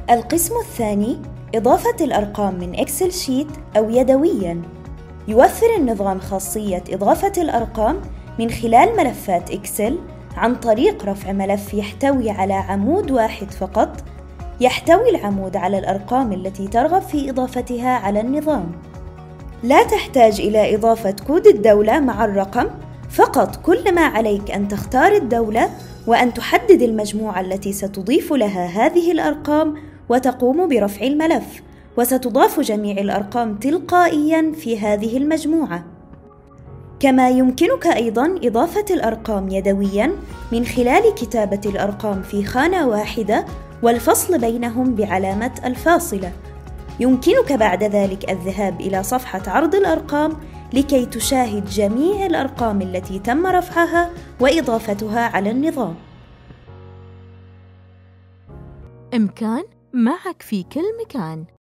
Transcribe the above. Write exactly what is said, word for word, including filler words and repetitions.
القسم الثاني إضافة الأرقام من إكسل شيت أو يدوياً. يوفر النظام خاصية إضافة الأرقام من خلال ملفات إكسل عن طريق رفع ملف يحتوي على عمود واحد فقط، يحتوي العمود على الأرقام التي ترغب في إضافتها على النظام. لا تحتاج إلى إضافة كود الدولة مع الرقم، فقط كل ما عليك أن تختار الدولة وأن تحدد المجموعة التي ستضيف لها هذه الأرقام وتقوم برفع الملف، وستضاف جميع الأرقام تلقائياً في هذه المجموعة. كما يمكنك أيضاً إضافة الأرقام يدوياً من خلال كتابة الأرقام في خانة واحدة والفصل بينهم بعلامة الفاصلة. يمكنك بعد ذلك الذهاب إلى صفحة عرض الأرقام لكي تشاهد جميع الأرقام التي تم رفعها وإضافتها على النظام. إمكان معك في كل مكان.